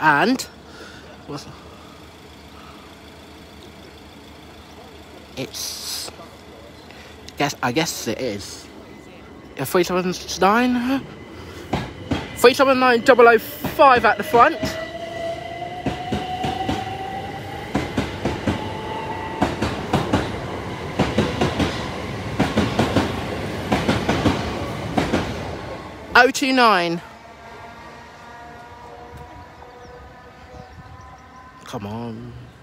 And I guess it is. 379 005 at the front. .029. Come on.